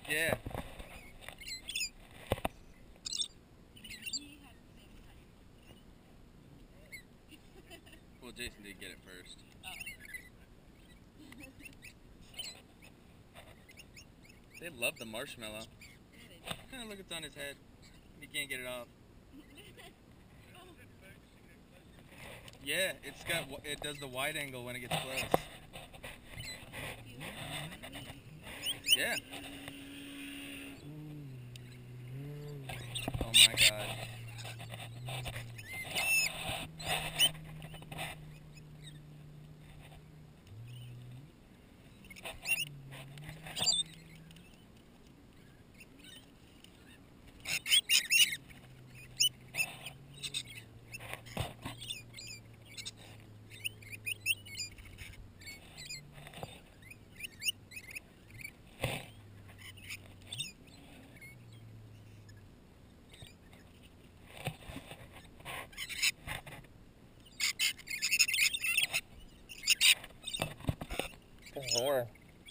Yeah. Well, Jason did get it first. They love the marshmallow. Look, it's on his head. He can't get it off. Yeah, it does the wide angle when it gets close. Yeah. Oh my god. There's more.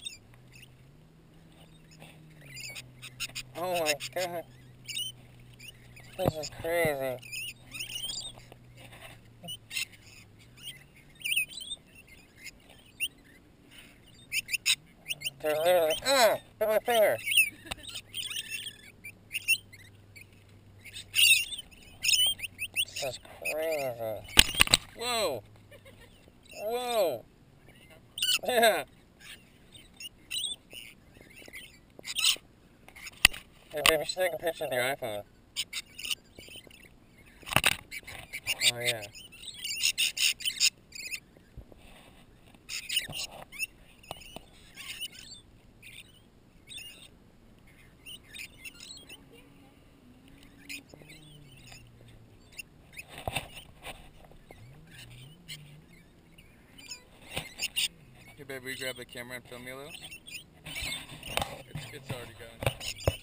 Oh my god. This is crazy. They're literally, hit my finger. This is crazy. Whoa. Whoa. Yeah. Hey baby, you should take a picture with your iPhone. Oh yeah. Hey baby, will you grab the camera and film me a little? It's already going.